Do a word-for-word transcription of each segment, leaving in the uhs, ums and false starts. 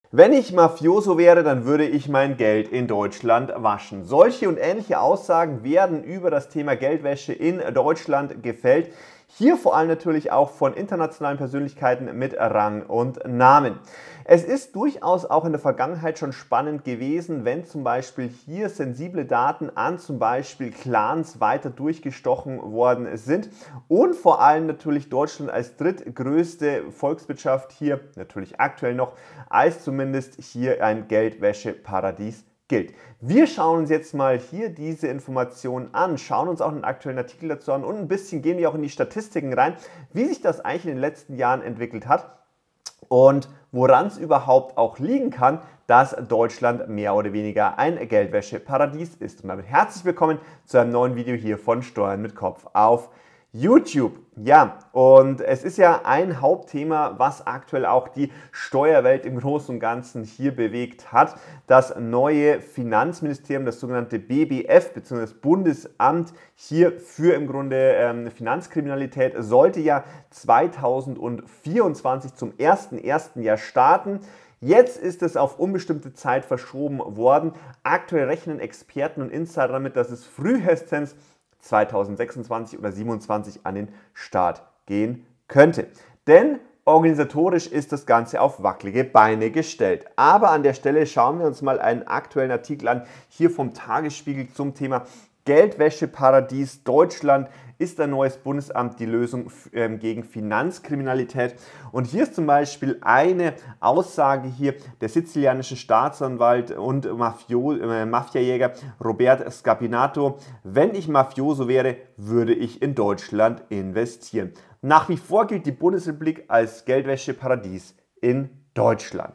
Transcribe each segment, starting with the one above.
Wenn ich Mafioso wäre, dann würde ich mein Geld in Deutschland waschen. Solche und ähnliche Aussagen werden über das Thema Geldwäsche in Deutschland gefällt. Hier vor allem natürlich auch von internationalen Persönlichkeiten mit Rang und Namen. Es ist durchaus auch in der Vergangenheit schon spannend gewesen, wenn zum Beispiel hier sensible Daten an zum Beispiel Clans weiter durchgestochen worden sind und vor allem natürlich Deutschland als drittgrößte Volkswirtschaft hier, natürlich aktuell noch, als zumindest hier ein Geldwäscheparadies gilt. Wir schauen uns jetzt mal hier diese Informationen an, schauen uns auch einen aktuellen Artikel dazu an und ein bisschen gehen wir auch in die Statistiken rein, wie sich das eigentlich in den letzten Jahren entwickelt hat und woran es überhaupt auch liegen kann, dass Deutschland mehr oder weniger ein Geldwäscheparadies ist. Und damit herzlich willkommen zu einem neuen Video hier von Steuern mit Kopf auf YouTube. Ja, und es ist ja ein Hauptthema, was aktuell auch die Steuerwelt im Großen und Ganzen hier bewegt hat. Das neue Finanzministerium, das sogenannte B B F bzw. das Bundesamt hier für im Grunde ähm, Finanzkriminalität, sollte ja zweitausendvierundzwanzig zum ersten ersten Jahr starten. Jetzt ist es auf unbestimmte Zeit verschoben worden. Aktuell rechnen Experten und Insider damit, dass es frühestens zweitausendsechsundzwanzig oder zweitausendsiebenundzwanzig an den Start gehen könnte. Denn organisatorisch ist das Ganze auf wackelige Beine gestellt. Aber an der Stelle schauen wir uns mal einen aktuellen Artikel an, hier vom Tagesspiegel zum Thema Geldwäscheparadies Deutschland. Ist ein neues Bundesamt die Lösung gegen Finanzkriminalität? Und hier ist zum Beispiel eine Aussage hier der sizilianische Staatsanwalt und Mafio, äh, Mafiajäger Robert Scapinato: Wenn ich Mafioso wäre, würde ich in Deutschland investieren. Nach wie vor gilt die Bundesrepublik als Geldwäscheparadies in Deutschland.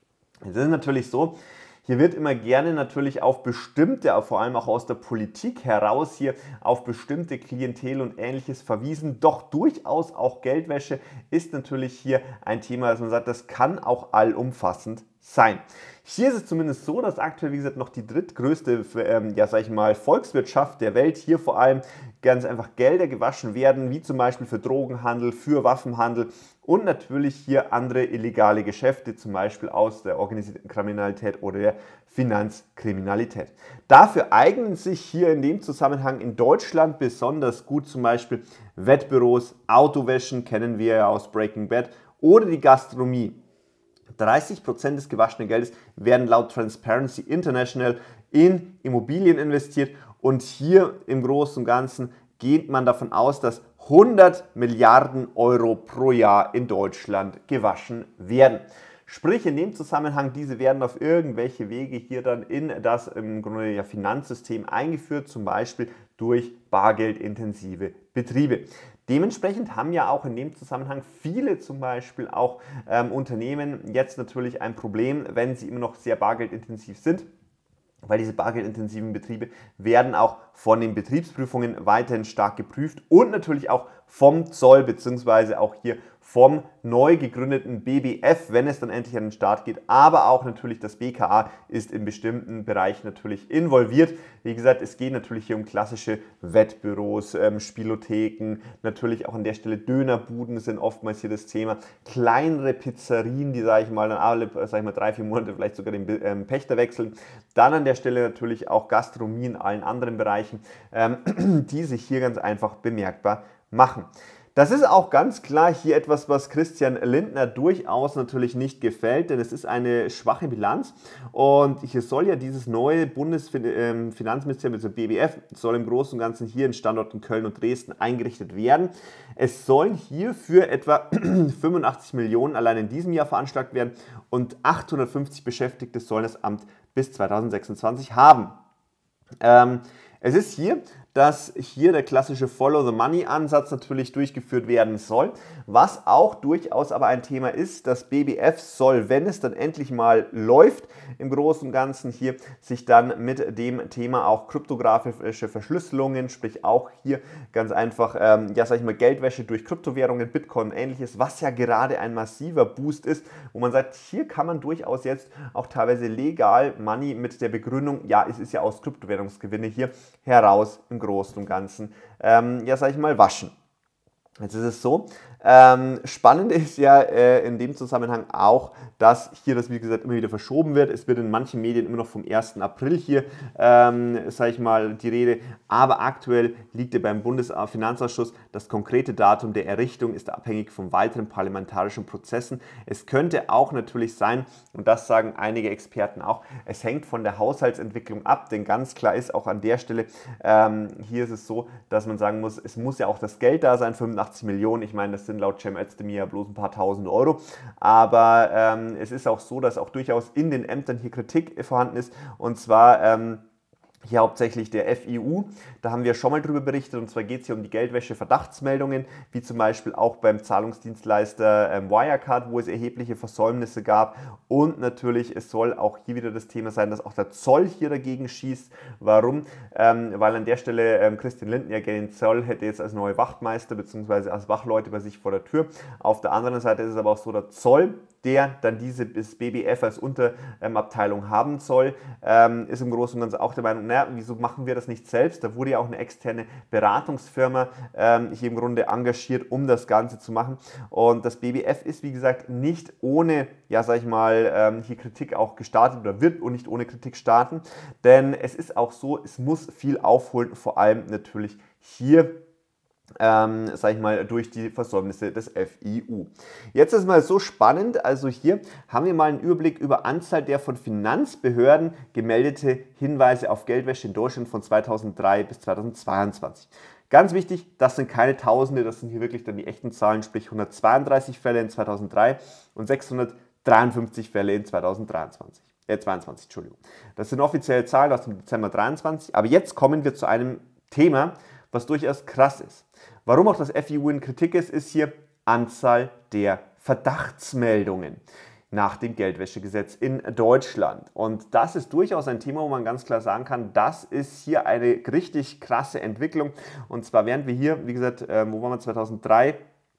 Es ist natürlich so, hier wird immer gerne natürlich auf bestimmte, vor allem auch aus der Politik heraus, hier auf bestimmte Klientel und Ähnliches verwiesen. Doch durchaus auch Geldwäsche ist natürlich hier ein Thema, dass man sagt, das kann auch allumfassend sein. Hier ist es zumindest so, dass aktuell, wie gesagt, noch die drittgrößte, ähm, ja, sag ich mal, Volkswirtschaft der Welt hier vor allem ganz einfach Gelder gewaschen werden, wie zum Beispiel für Drogenhandel, für Waffenhandel und natürlich hier andere illegale Geschäfte, zum Beispiel aus der organisierten Kriminalität oder der Finanzkriminalität. Dafür eignen sich hier in dem Zusammenhang in Deutschland besonders gut zum Beispiel Wettbüros, Autowäschen, kennen wir ja aus Breaking Bad, oder die Gastronomie. dreißig Prozent des gewaschenen Geldes werden laut Transparency International in Immobilien investiert und hier im Großen und Ganzen geht man davon aus, dass hundert Milliarden Euro pro Jahr in Deutschland gewaschen werden. Sprich, in dem Zusammenhang, diese werden auf irgendwelche Wege hier dann in das im Grunde ja Finanzsystem eingeführt, zum Beispiel durch bargeldintensive Betriebe. Dementsprechend haben ja auch in dem Zusammenhang viele zum Beispiel auch ähm, Unternehmen jetzt natürlich ein Problem, wenn sie immer noch sehr bargeldintensiv sind, weil diese bargeldintensiven Betriebe werden auch von den Betriebsprüfungen weiterhin stark geprüft und natürlich auch vom Zoll bzw. auch hier vom neu gegründeten B B F, wenn es dann endlich an den Start geht, aber auch natürlich das B K A ist in bestimmten Bereichen natürlich involviert. Wie gesagt, es geht natürlich hier um klassische Wettbüros, ähm, Spielotheken, natürlich auch an der Stelle Dönerbuden sind oftmals hier das Thema, kleinere Pizzerien, die, sage ich mal, dann alle, sage ich mal, drei, vier Monate vielleicht sogar den ähm, Pächter wechseln. Dann an der Stelle natürlich auch Gastronomie in allen anderen Bereichen, ähm, die sich hier ganz einfach bemerkbar machen. Das ist auch ganz klar hier etwas, was Christian Lindner durchaus natürlich nicht gefällt, denn es ist eine schwache Bilanz und hier soll ja dieses neue Bundesfinanzministerium, also B B F, soll im Großen und Ganzen hier in Standorten Köln und Dresden eingerichtet werden. Es sollen hier für etwa fünfundachtzig Millionen allein in diesem Jahr veranschlagt werden und achthundertfünfzig Beschäftigte sollen das Amt bis zweitausendsechsundzwanzig haben. Ähm, es ist hier, dass hier der klassische Follow-the-Money-Ansatz natürlich durchgeführt werden soll, was auch durchaus aber ein Thema ist. Das B B F soll, wenn es dann endlich mal läuft, im Großen und Ganzen hier sich dann mit dem Thema auch kryptografische Verschlüsselungen, sprich auch hier ganz einfach, ähm, ja sag ich mal, Geldwäsche durch Kryptowährungen, Bitcoin und ähnliches, was ja gerade ein massiver Boost ist, wo man sagt, hier kann man durchaus jetzt auch teilweise legal Money mit der Begründung, ja, es ist ja aus Kryptowährungsgewinne hier heraus im Großen und Ganzen, ähm, ja, sag ich mal, waschen. Jetzt ist es so, ähm, spannend ist ja äh, in dem Zusammenhang auch, dass hier das, wie gesagt, immer wieder verschoben wird. Es wird in manchen Medien immer noch vom ersten April hier, ähm, sage ich mal, die Rede. Aber aktuell liegt ja beim Bundesfinanzausschuss, das konkrete Datum der Errichtung ist abhängig von weiteren parlamentarischen Prozessen. Es könnte auch natürlich sein, und das sagen einige Experten auch, es hängt von der Haushaltsentwicklung ab, denn ganz klar ist auch an der Stelle, ähm, hier ist es so, dass man sagen muss, es muss ja auch das Geld da sein, fünfundachtzig Millionen, ich meine, das sind laut Cem Özdemir ja bloß ein paar tausend Euro, aber ähm, es ist auch so, dass auch durchaus in den Ämtern hier Kritik vorhanden ist, und zwar ähm, hier hauptsächlich der F I U, da haben wir schon mal drüber berichtet, und zwar geht es hier um die Geldwäsche-Verdachtsmeldungen, wie zum Beispiel auch beim Zahlungsdienstleister ähm, Wirecard, wo es erhebliche Versäumnisse gab, und natürlich, es soll auch hier wieder das Thema sein, dass auch der Zoll hier dagegen schießt. Warum? Ähm, weil an der Stelle ähm, Christian Lindner ja gerne den Zoll hätte jetzt als neue Wachtmeister bzw. als Wachleute bei sich vor der Tür. Auf der anderen Seite ist es aber auch so, der Zoll, der dann diese B B F als Unterabteilung haben soll, ähm, ist im Großen und Ganzen auch der Meinung, naja, wieso machen wir das nicht selbst? Da wurde ja auch eine externe Beratungsfirma ähm, hier im Grunde engagiert, um das Ganze zu machen. Und das B B F ist, wie gesagt, nicht ohne, ja, sag ich mal, ähm, hier Kritik auch gestartet oder wird und nicht ohne Kritik starten, denn es ist auch so, es muss viel aufholen, vor allem natürlich hier, Ähm, sag ich mal, durch die Versäumnisse des F I U. Jetzt ist mal so spannend, also hier haben wir mal einen Überblick über Anzahl der von Finanzbehörden gemeldete Hinweise auf Geldwäsche in Deutschland von zweitausenddrei bis zweitausendzweiundzwanzig. Ganz wichtig, das sind keine Tausende, das sind hier wirklich dann die echten Zahlen, sprich hundertzweiunddreißig Fälle in zweitausenddrei und sechshundertdreiundfünfzig Fälle in zweitausenddreiundzwanzig. Äh, zweiundzwanzig, Entschuldigung. Das sind offizielle Zahlen aus dem Dezember dreiundzwanzig, aber jetzt kommen wir zu einem Thema, was durchaus krass ist. Warum auch das F I U in Kritik ist, ist hier Anzahl der Verdachtsmeldungen nach dem Geldwäschegesetz in Deutschland. Und das ist durchaus ein Thema, wo man ganz klar sagen kann, das ist hier eine richtig krasse Entwicklung. Und zwar während wir hier, wie gesagt, wo waren wir, zweitausenddrei,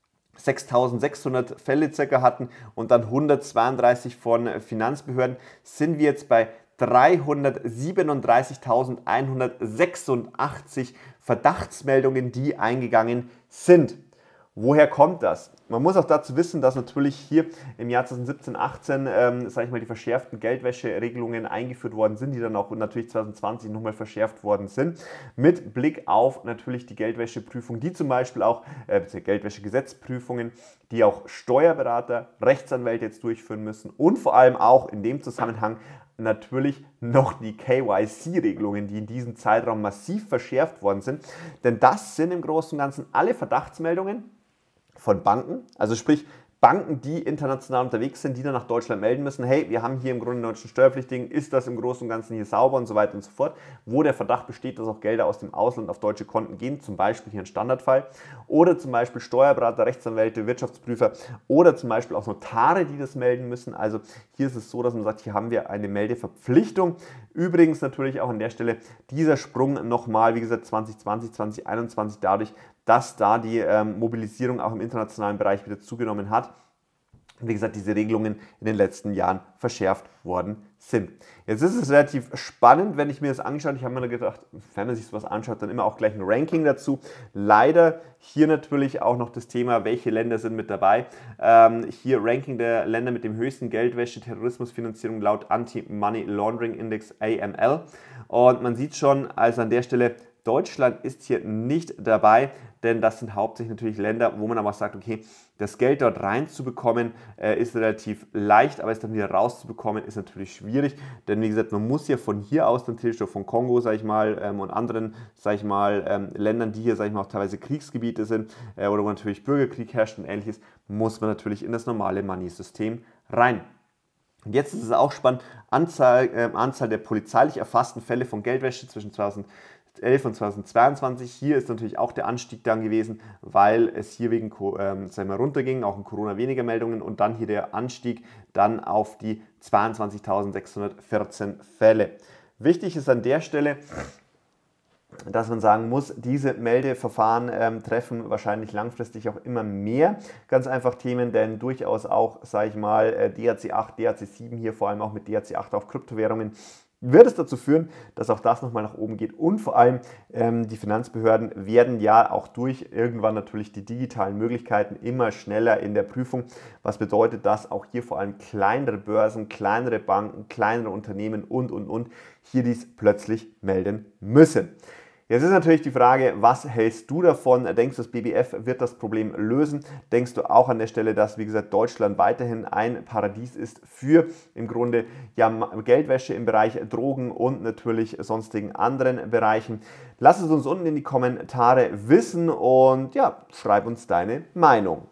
sechstausendsechshundert Fälle circa hatten und dann hundertzweiunddreißig von Finanzbehörden, sind wir jetzt bei dreihundertsiebenunddreißigtausendeinhundertsechsundachtzig Verdachtsmeldungen, die eingegangen sind. Woher kommt das? Man muss auch dazu wissen, dass natürlich hier im Jahr zweitausendsiebzehn, achtzehn, ähm, sage ich mal, die verschärften Geldwäscheregelungen eingeführt worden sind, die dann auch natürlich zweitausendzwanzig nochmal verschärft worden sind, mit Blick auf natürlich die Geldwäscheprüfung, die zum Beispiel auch, äh, Geldwäschegesetzprüfungen, die auch Steuerberater, Rechtsanwälte jetzt durchführen müssen, und vor allem auch in dem Zusammenhang natürlich noch die K Y C-Regelungen, die in diesem Zeitraum massiv verschärft worden sind. Denn das sind im Großen und Ganzen alle Verdachtsmeldungen von Banken, also sprich Banken, die international unterwegs sind, die dann nach Deutschland melden müssen, hey, wir haben hier im Grunde einen deutschen Steuerpflichtigen, ist das im Großen und Ganzen hier sauber und so weiter und so fort, wo der Verdacht besteht, dass auch Gelder aus dem Ausland auf deutsche Konten gehen, zum Beispiel hier ein Standardfall, oder zum Beispiel Steuerberater, Rechtsanwälte, Wirtschaftsprüfer oder zum Beispiel auch Notare, die das melden müssen. Also hier ist es so, dass man sagt, hier haben wir eine Meldeverpflichtung. Übrigens natürlich auch an der Stelle dieser Sprung nochmal, wie gesagt, zwanzig zwanzig, zwanzig einundzwanzig dadurch, dass da die ähm, Mobilisierung auch im internationalen Bereich wieder zugenommen hat. Und wie gesagt, diese Regelungen in den letzten Jahren verschärft worden sind. Jetzt ist es relativ spannend, wenn ich mir das angeschaut habe. Ich habe mir gedacht, wenn man sich sowas anschaut, dann immer auch gleich ein Ranking dazu. Leider hier natürlich auch noch das Thema, welche Länder sind mit dabei. Ähm, hier Ranking der Länder mit dem höchsten Geldwäsche-Terrorismusfinanzierung laut Anti-Money Laundering Index A M L. Und man sieht schon, also an der Stelle, Deutschland ist hier nicht dabei, denn das sind hauptsächlich natürlich Länder, wo man aber sagt, okay, das Geld dort reinzubekommen äh, ist relativ leicht, aber es dann wieder rauszubekommen ist natürlich schwierig, denn wie gesagt, man muss ja von hier aus dann theoretisch von Kongo, sage ich mal, ähm, und anderen, sage ich mal, ähm, Ländern, die hier, sage ich mal, auch teilweise Kriegsgebiete sind äh, oder wo natürlich Bürgerkrieg herrscht und ähnliches, muss man natürlich in das normale Money-System rein. Und jetzt ist es auch spannend, Anzahl, äh, Anzahl der polizeilich erfassten Fälle von Geldwäsche zwischen zweitausendelf und zweitausendzweiundzwanzig. Hier ist natürlich auch der Anstieg dann gewesen, weil es hier wegen ähm, sagen wir, runterging, auch in Corona weniger Meldungen, und dann hier der Anstieg dann auf die zweiundzwanzigtausendsechshundertvierzehn Fälle. Wichtig ist an der Stelle, dass man sagen muss, diese Meldeverfahren ähm, treffen wahrscheinlich langfristig auch immer mehr ganz einfach Themen, denn durchaus auch, sage ich mal, D H C acht, D H C sieben hier vor allem auch mit D H C acht auf Kryptowährungen, wird es dazu führen, dass auch das nochmal nach oben geht und vor allem ähm, die Finanzbehörden werden ja auch durch irgendwann natürlich die digitalen Möglichkeiten immer schneller in der Prüfung, was bedeutet, dass auch hier vor allem kleinere Börsen, kleinere Banken, kleinere Unternehmen und und und hier dies plötzlich melden müssen. Jetzt ist natürlich die Frage, was hältst du davon? Denkst du, das B B F wird das Problem lösen? Denkst du auch an der Stelle, dass, wie gesagt, Deutschland weiterhin ein Paradies ist für im Grunde ja, Geldwäsche im Bereich Drogen und natürlich sonstigen anderen Bereichen? Lass es uns unten in die Kommentare wissen und ja, schreib uns deine Meinung.